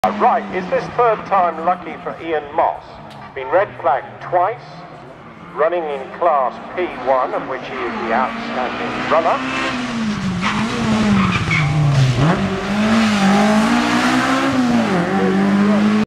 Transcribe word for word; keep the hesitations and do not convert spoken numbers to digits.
Right, is this third time lucky for Ian Moss? Been red flagged twice, running in class P one, of which he is the outstanding runner.